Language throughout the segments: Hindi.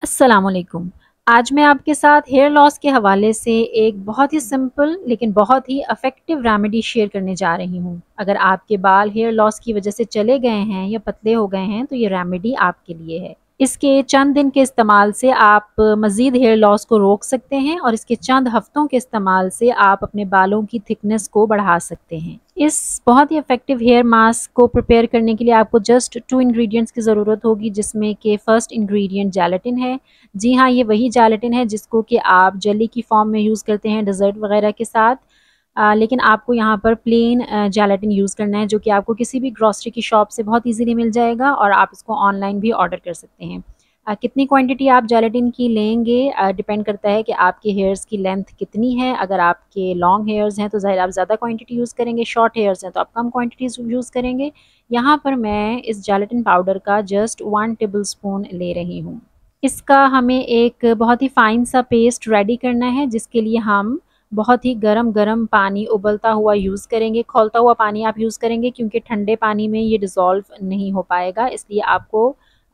अस्सलामुअलैकुम। आज मैं आपके साथ हेयर लॉस के हवाले से एक बहुत ही सिंपल लेकिन बहुत ही इफ़ेक्टिव रेमेडी शेयर करने जा रही हूँ। अगर आपके बाल हेयर लॉस की वजह से चले गए हैं या पतले हो गए हैं तो ये रेमेडी आपके लिए है। इसके चंद दिन के इस्तेमाल से आप मज़ीद हेयर लॉस को रोक सकते हैं और इसके चंद हफ्तों के इस्तेमाल से आप अपने बालों की थिकनेस को बढ़ा सकते हैं। इस बहुत ही इफ़ेक्टिव हेयर मास्क को प्रिपेयर करने के लिए आपको जस्ट 2 इंग्रेडिएंट्स की ज़रूरत होगी, जिसमें कि फर्स्ट इंग्रेडिएंट जेलेटिन है। जी हाँ, ये वही जेलेटिन है जिसको कि आप जेली की फॉर्म में यूज़ करते हैं डेज़र्ट वगैरह के साथ। लेकिन आपको यहाँ पर प्लेन जेलेटिन यूज़ करना है, जो कि आपको किसी भी ग्रोसरी की शॉप से बहुत ईज़िली मिल जाएगा और आप इसको ऑनलाइन भी ऑर्डर कर सकते हैं। कितनी क्वांटिटी आप जेलेटिन की लेंगे डिपेंड करता है कि आपके हेयर्स की लेंथ कितनी है। अगर आपके लॉन्ग हेयर्स हैं तो ज़ाहिर आप ज़्यादा क्वांटिटी यूज़ करेंगे, शॉर्ट हेयर्स हैं तो आप कम क्वांटिटीज़ यूज़ करेंगे। यहाँ पर मैं इस जेलेटिन पाउडर का जस्ट 1 टेबल स्पून ले रही हूँ। इसका हमें एक बहुत ही फ़ाइन सा पेस्ट रेडी करना है, जिसके लिए हम बहुत ही गरम-गरम पानी उबलता हुआ यूज़ करेंगे। खौलता हुआ पानी आप यूज़ करेंगे क्योंकि ठंडे पानी में ये डिज़ोल्व नहीं हो पाएगा, इसलिए आपको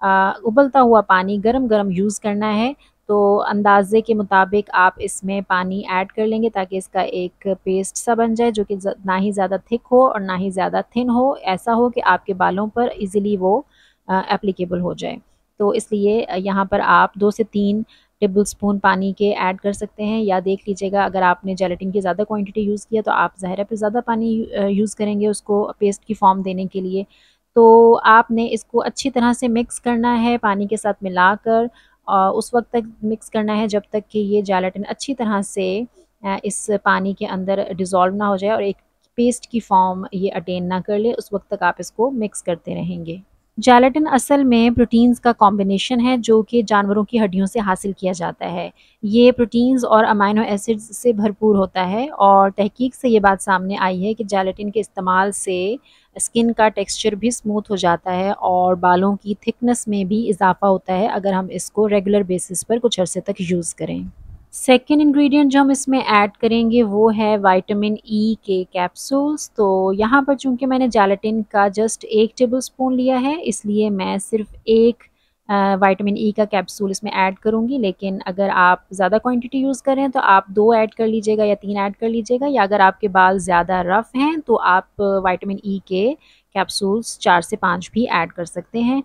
उबलता हुआ पानी गरम-गरम यूज़ करना है। तो अंदाज़े के मुताबिक आप इसमें पानी ऐड कर लेंगे ताकि इसका एक पेस्ट सा बन जाए, जो कि ना ही ज़्यादा थिक हो और ना ही ज़्यादा थिन हो। ऐसा हो कि आपके बालों पर ईज़िली वो एप्लीकेबल हो जाए। तो इसलिए यहाँ पर आप 2 से 3 टेबल स्पून पानी के ऐड कर सकते हैं, या देख लीजिएगा अगर आपने जेलेटिन की ज़्यादा क्वांटिटी यूज़ किया तो आप ज़ाहिर है फिर ज़्यादा पानी यूज़ करेंगे उसको पेस्ट की फॉर्म देने के लिए। तो आपने इसको अच्छी तरह से मिक्स करना है पानी के साथ मिलाकर, उस वक़्त तक मिक्स करना है जब तक कि ये जेलेटिन अच्छी तरह से इस पानी के अंदर डिज़ोल्व ना हो जाए और एक पेस्ट की फॉर्म ये अटेन ना कर ले, उस वक़्त तक आप इसको मिक्स करते रहेंगे। जेलेटिन असल में प्रोटीन्स का कॉम्बिनेशन है जो कि जानवरों की हड्डियों से हासिल किया जाता है। ये प्रोटीन्स और अमाइनो एसिड्स से भरपूर होता है और तहकीक से ये बात सामने आई है कि जेलेटिन के इस्तेमाल से स्किन का टेक्सचर भी स्मूथ हो जाता है और बालों की थिकनेस में भी इजाफ़ा होता है अगर हम इसको रेगुलर बेसिस पर कुछ अरसे तक यूज़ करें। सेकेंड इंग्रेडिएंट जो हम इसमें ऐड करेंगे वो है विटामिन ई के कैप्सूल्स। तो यहाँ पर चूँकि मैंने जेलेटिन का जस्ट 1 टेबलस्पून लिया है, इसलिए मैं सिर्फ़ 1 विटामिन ई का कैप्सूल इसमें ऐड करूँगी। लेकिन अगर आप ज़्यादा क्वांटिटी यूज़ कर रहे हैं तो आप 2 ऐड कर लीजिएगा या 3 ऐड कर लीजिएगा, या अगर आपके बाल ज़्यादा रफ़ हैं तो आप विटामिन ई के कैप्सूल्स 4 से 5 भी ऐड कर सकते हैं।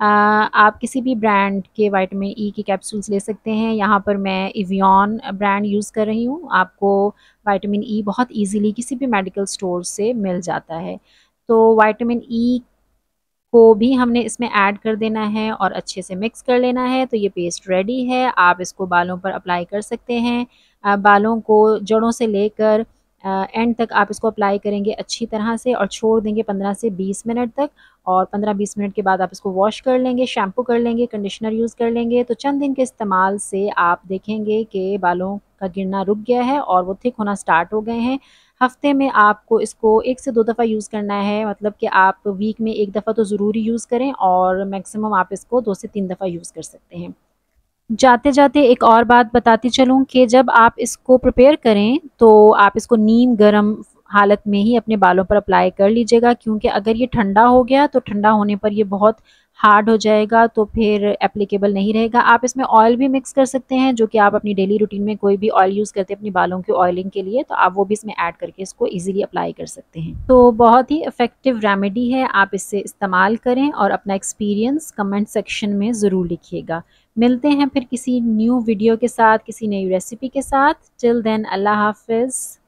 आप किसी भी ब्रांड के विटामिन ई के कैप्सूल्स ले सकते हैं। यहाँ पर मैं एवियन ब्रांड यूज़ कर रही हूँ। आपको विटामिन ई बहुत ईज़िली किसी भी मेडिकल स्टोर से मिल जाता है। तो विटामिन ई को भी हमने इसमें ऐड कर देना है और अच्छे से मिक्स कर लेना है। तो ये पेस्ट रेडी है, आप इसको बालों पर अप्लाई कर सकते हैं। बालों को जड़ों से लेकर एंड तक आप इसको अप्लाई करेंगे अच्छी तरह से और छोड़ देंगे 15 से 20 मिनट तक, और 15-20 मिनट के बाद आप इसको वॉश कर लेंगे, शैम्पू कर लेंगे, कंडीशनर यूज़ कर लेंगे। तो चंद दिन के इस्तेमाल से आप देखेंगे कि बालों का गिरना रुक गया है और वो थिक होना स्टार्ट हो गए हैं। हफ्ते में आपको इसको 1 से 2 दफ़ा यूज़ करना है, मतलब कि आप वीक में 1 दफ़ा तो ज़रूर ही यूज़ करें और मैक्सिमम आप इसको 2 से 3 दफ़ा यूज़ कर सकते हैं। जाते-जाते एक और बात बताती चलूँ कि जब आप इसको प्रिपेयर करें तो आप इसको नीम गर्म हालत में ही अपने बालों पर अप्लाई कर लीजिएगा, क्योंकि अगर ये ठंडा हो गया तो ठंडा होने पर ये बहुत हार्ड हो जाएगा, तो फिर एप्लीकेबल नहीं रहेगा। आप इसमें ऑयल भी मिक्स कर सकते हैं, जो कि आप अपनी डेली रूटीन में कोई भी ऑयल यूज़ करते हैं अपने बालों की ऑयलिंग के लिए, तो आप वो भी इसमें ऐड करके इसको ईज़िली अप्लाई कर सकते हैं। तो बहुत ही इफ़ेक्टिव रेमेडी है, आप इससे इस्तेमाल करें और अपना एक्सपीरियंस कमेंट सेक्शन में ज़रूर लिखिएगा। मिलते हैं फिर किसी न्यू वीडियो के साथ, किसी नई रेसिपी के साथ। टिल देन अल्लाह हाफ़िज़।